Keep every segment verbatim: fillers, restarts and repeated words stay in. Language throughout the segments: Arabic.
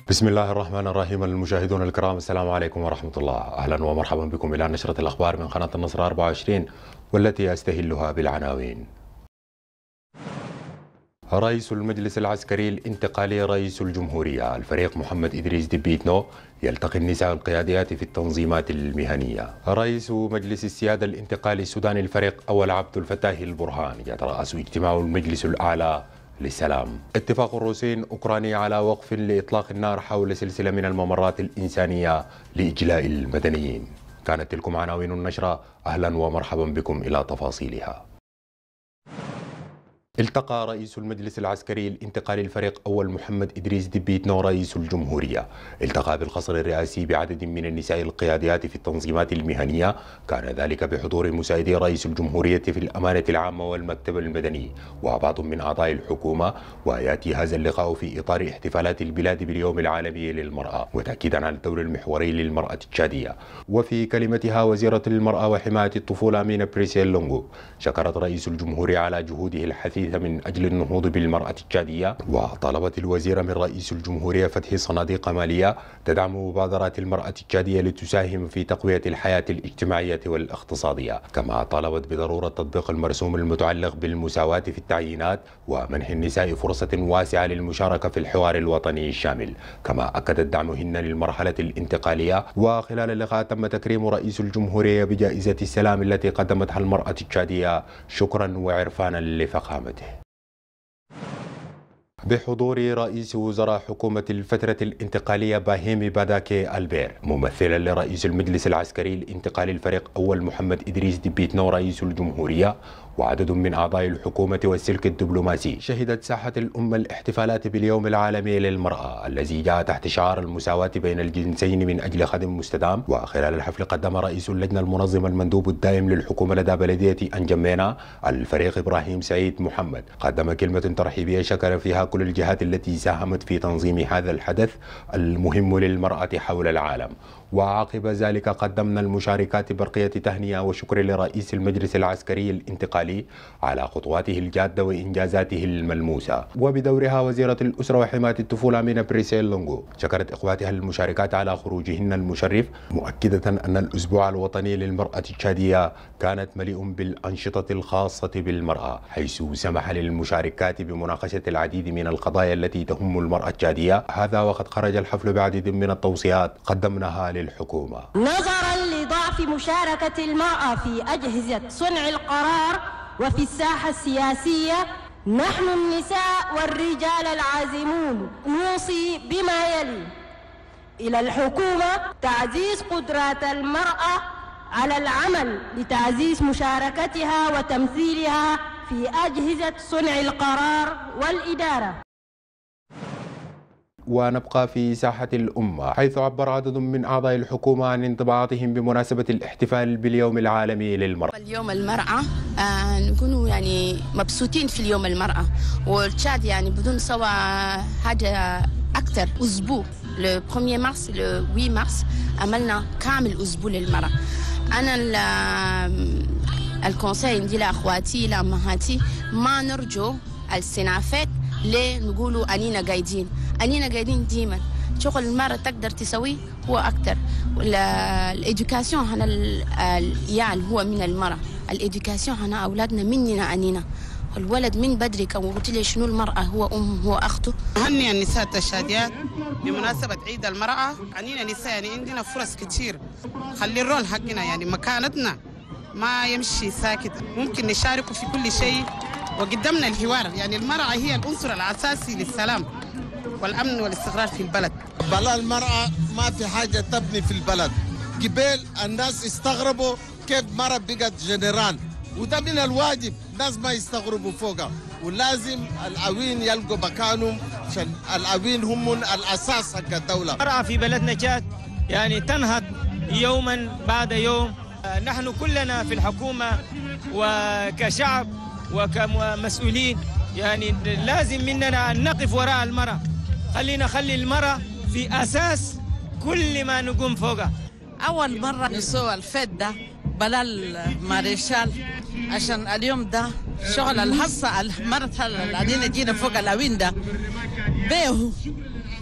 بسم الله الرحمن الرحيم. المشاهدون الكرام، السلام عليكم ورحمة الله. أهلا ومرحبا بكم إلى نشرة الأخبار من قناة النصر أربعة وعشرين، والتي أستهلها بالعناوين. رئيس المجلس العسكري الانتقالي رئيس الجمهورية الفريق محمد إدريس دبي إتنو يلتقي النساء القياديات في التنظيمات المهنية. رئيس مجلس السيادة الانتقالي السوداني الفريق أول عبد الفتاح البرهان يترأس اجتماع المجلس الأعلى للسلام. اتفاق الروسين أوكراني على وقف لإطلاق النار حول سلسلة من الممرات الإنسانية لإجلاء المدنيين. كانت تلكم عناوين النشرة، أهلا ومرحبا بكم إلى تفاصيلها. التقى رئيس المجلس العسكري الانتقالي الفريق أول محمد إدريس دبي إتنو رئيس الجمهورية التقى بالقصر الرئاسي بعدد من النساء القياديات في التنظيمات المهنية. كان ذلك بحضور مساعدي رئيس الجمهورية في الأمانة العامة والمكتب المدني وبعض من أعضاء الحكومة. ويأتي هذا اللقاء في إطار احتفالات البلاد باليوم العالمي للمرأة وتأكيدا على الدور المحوري للمرأة التشادية. وفي كلمتها وزيرة المرأة وحماية الطفولة أمينة بريسيل لونغو شكرت رئيس الجمهورية على جهوده الحثيثة من أجل النهوض بالمرأة التشادية. وطلبت الوزير من رئيس الجمهورية فتح صناديق مالية تدعم مبادرات المرأة التشادية لتساهم في تقوية الحياة الاجتماعية والاقتصادية. كما طالبت بضرورة تطبيق المرسوم المتعلق بالمساواة في التعيينات ومنح النساء فرصة واسعة للمشاركة في الحوار الوطني الشامل. كما أكدت دعمهن للمرحلة الانتقالية. وخلال اللقاء تم تكريم رئيس الجمهورية بجائزة السلام التي قدمتها المرأة التشادية شكرا وعرفانا لفخامته. بحضور رئيس وزراء حكومة الفترة الانتقالية باهيمي باداكي البير ممثلا لرئيس المجلس العسكري الانتقالي الفريق أول محمد إدريس دبي إتنو رئيس الجمهورية وعدد من أعضاء الحكومة والسلك الدبلوماسي. شهدت ساحة الأمة الاحتفالات باليوم العالمي للمرأة الذي جاء تحت شعار المساواة بين الجنسين من أجل خدم مستدام. وخلال الحفل قدم رئيس اللجنة المنظمة المندوب الدائم للحكومة لدى بلدية أنجمينا الفريق إبراهيم سعيد محمد قدم كلمة ترحيبية شكر فيها كل الجهات التي ساهمت في تنظيم هذا الحدث المهم للمرأة حول العالم. وعقب ذلك قدمنا المشاركات برقية تهنئة وشكر لرئيس المجلس العسكري الانتقالي على خطواته الجادة وإنجازاته الملموسة. وبدورها وزيرة الأسرة وحماية الطفولة أمينة بريسيل لونغو شكرت إخواتها المشاركات على خروجهن المشرف، مؤكدة أن الأسبوع الوطني للمرأة التشادية كانت مليء بالأنشطة الخاصة بالمرأة، حيث سمح للمشاركات بمناقشة العديد من القضايا التي تهم المرأة التشادية. هذا وقد خرج الحفل بعدد من التوصيات قدمناها للحكومة. نظرا لضعف مشاركة المرأة في أجهزة صنع القرار وفي الساحة السياسية، نحن النساء والرجال العازمون نوصي بما يلي: إلى الحكومة تعزيز قدرات المرأة على العمل لتعزيز مشاركتها وتمثيلها في أجهزة صنع القرار والإدارة. ونبقى في ساحة الأمة، حيث عبر عدد من أعضاء الحكومة عن انطباعاتهم بمناسبة الاحتفال باليوم العالمي للمرأة. اليوم المرأة آه نكونوا يعني مبسوطين في اليوم المرأة، والتشاد يعني بدون سوى حاجة أكثر. أسبوع لو واحد مارس لو ثمانية مارس عملنا كامل أسبوع للمرأة. أنا الكونساي ندي لأخواتي لأمهاتي ما نرجو السنافات ليه نقولوا أنينا قايدين أنينا قايدين ديما. شغل المرأة تقدر تسويه هو أكتر. الإدوكاسيون هنا العيال هو من المرأة، الإدوكاسيون هنا أولادنا مننا أنينا. الولد من بدري كان قلت لي شنو المرأة هو أم هو أخته. هني النساء التشاديات بمناسبة عيد المرأة. أنينا نساء يعني عندنا فرص كتير، خلي الرول حقنا يعني مكانتنا ما يمشي ساكت، ممكن نشارك في كل شيء. وقدمنا الحوار، يعني المرأة هي العنصر الأساسي للسلام والأمن والاستقرار في البلد. بلا المرأة ما في حاجة تبني في البلد. قبل الناس استغربوا كيف مرأة بقت جنرال، وده من الواجب الناس ما يستغربوا فوقها، ولازم العوين يلقوا مكانهم عشان العوين هم الأساس حق الدولة. المرأة في بلدنا تشاد يعني تنهض يوما بعد يوم. نحن كلنا في الحكومة وكشعب وكمسؤولين يعني لازم مننا أن نقف وراء المرأة. خلينا نخلي المرأة في أساس كل ما نقوم فوقها. أول مرة نسوى الفيد ده بلا الماريشال عشان اليوم ده شغل الحصة المرة الذين جينا فوق الأوين ده بيه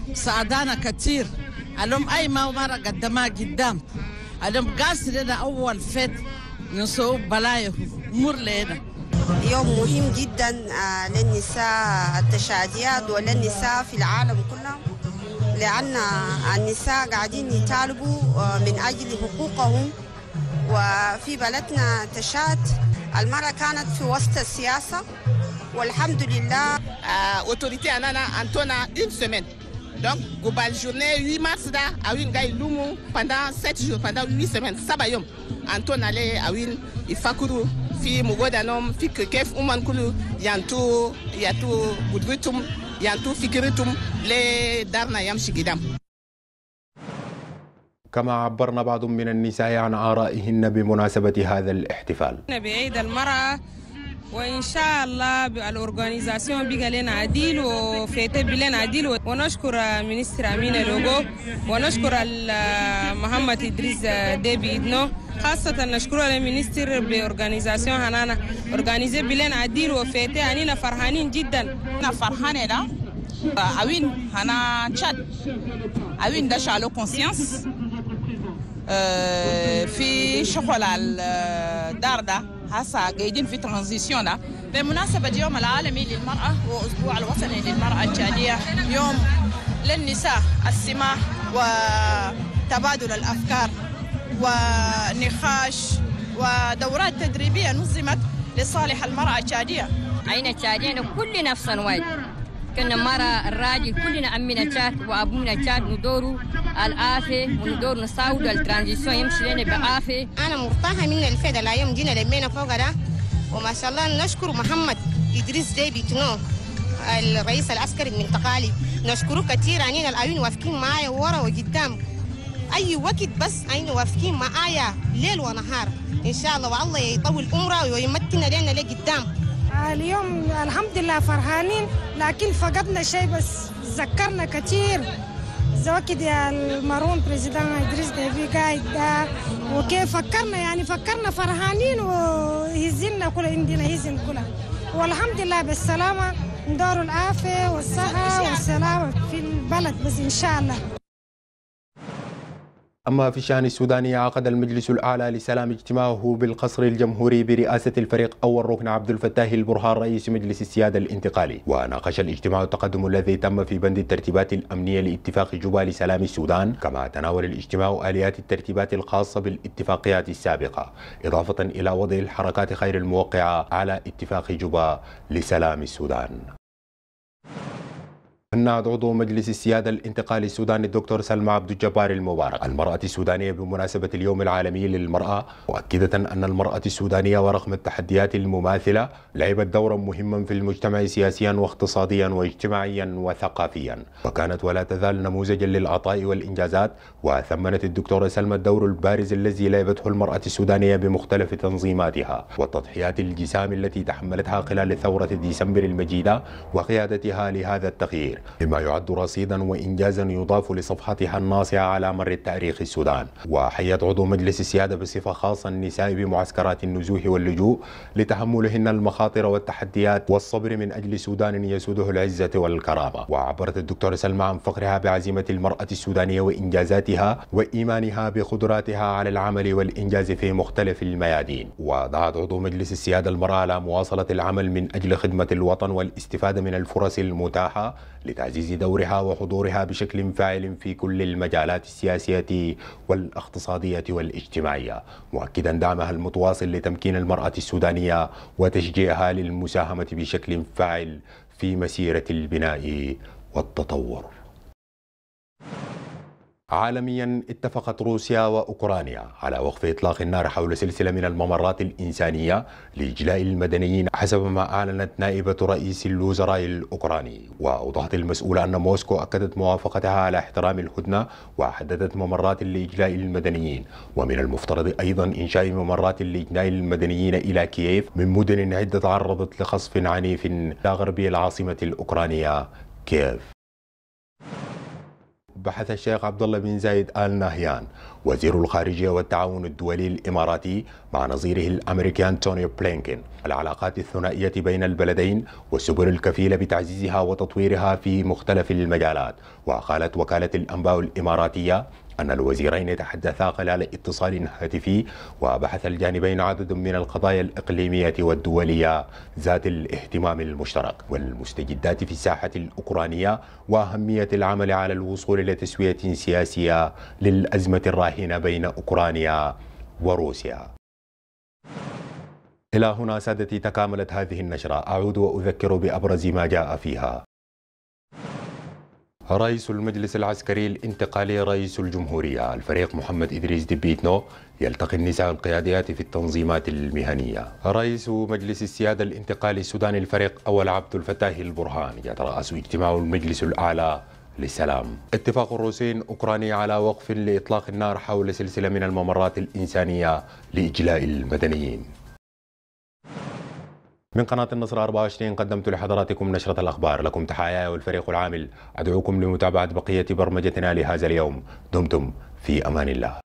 ساعدانا كتير. اليوم أي ما مرة قدمها قدام. اليوم قاس لنا أول فت نسوق بلايه مر لنا. يوم مهم جدا للنساء التشاديات وللنساء في العالم كله، لأن النساء قاعدين يطالبوا من أجل حقوقهم. وفي بلدنا تشاد المرأة كانت في وسط السياسة والحمد لله. autorité anana antona une semaine. Donc global journée huit mars da awin gay lumu pendant sept jours, pendant huit semaines sabayom antona le awin ifakuru fi mugodanom fi kef uman kulu yantu yatu budrutum yantu fikiritum le darna yamshi gidam. كما عبرنا بعض من النساء عن آرائهن بمناسبة هذا الاحتفال. بعيد المرأة وإن شاء الله الأورغانيزاسيون بيجا لنا عديل وفيتي بلنا عديل، ونشكر منستر أمينة لوغو ونشكر محمد إدريس ديبي إدنو، خاصة نشكر المنستر بأورغانيزاسيون هنانا أورغانيزي بلنا عديل وفيتي. أنينا فرحانين جدا. أنا فرحانة دا أوين هنا تشاد أوين دا شالو كونسيانس في شغل الدار ده هسا قاعدين في ترانزيشن ده بمناسبة يوم العالمي للمرأة وأسبوع الوطني للمرأة التشادية، يوم للنساء السماح وتبادل الأفكار ونقاش ودورات تدريبية نظمت لصالح المرأة التشادية. أين تشادية كل نفس واحد كنا مرة الراجل كلنا أمنا تشاد وأبونا تشاد ندوروا العافية وندور نساود الترانزيشن يمشي لنا بعافية. أنا مرتاحة من الفدا اليوم جينا لمينا فوق ده وما شاء الله نشكر محمد إدريس ديبي تنو الرئيس العسكري المنطقالي، نشكره كثير. عنينا الأوين وافقين معايا ورا وقدام أي وقت، بس عين وافقين معايا ليل ونهار إن شاء الله، والله يطول عمره ويمكننا لنا لقدام. اليوم الحمد لله فرحانين، لكن فقدنا شيء بس ذكرنا كثير زوكد يا المارون بريزيدان إدريس ديبي قاعد ده وكيف فكرنا، يعني فكرنا فرحانين وهزلنا كل عندنا هزن كلها، والحمد لله بالسلامة ندور العافية والصحة والسلامة في البلد بس إن شاء الله. أما في الشأن السوداني، عقد المجلس الأعلى للسلام اجتماعه بالقصر الجمهوري برئاسة الفريق أول ركن عبد الفتاح البرهان رئيس مجلس السيادة الانتقالي. وناقش الاجتماع التقدم الذي تم في بند الترتيبات الأمنية لاتفاق جوبا لسلام السودان، كما تناول الاجتماع آليات الترتيبات الخاصة بالاتفاقيات السابقة، إضافة إلى وضع الحركات خير الموقعة على اتفاق جوبا لسلام السودان. هنأت عضو مجلس السيادة الانتقالي السوداني الدكتور سلمى عبد الجبار المبارك المرأة السودانية بمناسبة اليوم العالمي للمرأة، مؤكدة أن المرأة السودانية ورغم التحديات المماثلة لعبت دورا مهما في المجتمع سياسيا واقتصاديا واجتماعيا وثقافيا، وكانت ولا تزال نموذجا للعطاء والإنجازات. وثمنت الدكتورة سلمى الدور البارز الذي لعبته المرأة السودانية بمختلف تنظيماتها والتضحيات الجسام التي تحملتها خلال ثورة ديسمبر المجيدة وقيادتها لهذا التغيير، مما يعد رصيدا وإنجازا يضاف لصفحتها الناصعة على مر التاريخ السودان. وحيت عضو مجلس السيادة بصفة خاصة النساء بمعسكرات النزوح واللجوء لتحملهن المخاطر والتحديات والصبر من أجل سودان يسوده العزة والكرامة. وعبرت الدكتورة سلمى عن فخرها بعزيمة المرأة السودانية وإنجازاتها وإيمانها بقدراتها على العمل والإنجاز في مختلف الميادين. ودعت عضو مجلس السيادة المرأة على مواصلة العمل من أجل خدمة الوطن والاستفادة من الفرص المتاحة لتعزيز دورها وحضورها بشكل فاعل في كل المجالات السياسية والاقتصادية والاجتماعية، مؤكدا دعمها المتواصل لتمكين المرأة السودانية وتشجيعها للمساهمة بشكل فاعل في مسيرة البناء والتطور. عالميا، اتفقت روسيا وأوكرانيا على وقف إطلاق النار حول سلسلة من الممرات الإنسانية لإجلاء المدنيين حسب ما أعلنت نائبة رئيس الوزراء الأوكراني. وأوضحت المسؤولة أن موسكو أكدت موافقتها على احترام الهدنة وحددت ممرات لإجلاء المدنيين، ومن المفترض أيضا إنشاء ممرات لإجلاء المدنيين إلى كييف من مدن عدة تعرضت لقصف عنيف إلى غربي العاصمة الأوكرانية كييف. بحث الشيخ عبد الله بن زايد آل نهيان وزير الخارجية والتعاون الدولي الإماراتي مع نظيره الأمريكان توني بلينكين العلاقات الثنائية بين البلدين والسبل الكفيلة بتعزيزها وتطويرها في مختلف المجالات. وقالت وكالة الأنباء الإماراتية أن الوزيرين تحدثا خلال اتصال هاتفي، وبحث الجانبين عدد من القضايا الإقليمية والدولية ذات الاهتمام المشترك والمستجدات في الساحة الأوكرانية، وأهمية العمل على الوصول إلى تسوية سياسية للأزمة الراهنة بين أوكرانيا وروسيا. إلى هنا سادتي تكاملت هذه النشرة، أعود وأذكر بأبرز ما جاء فيها. رئيس المجلس العسكري الانتقالي رئيس الجمهورية الفريق محمد إدريس دبي إثنو يلتقي النساء القياديات في التنظيمات المهنية. رئيس مجلس السيادة الانتقالي السوداني الفريق أول عبد الفتاح البرهان يترأس اجتماع المجلس الأعلى للسلام. اتفاق الروسين أوكراني على وقف لإطلاق النار حول سلسلة من الممرات الإنسانية لإجلاء المدنيين. من قناة النصر أربعة وعشرين قدمت لحضراتكم نشرة الأخبار، لكم تحايا والفريق العامل أدعوكم لمتابعة بقية برمجتنا لهذا اليوم. دمتم في أمان الله.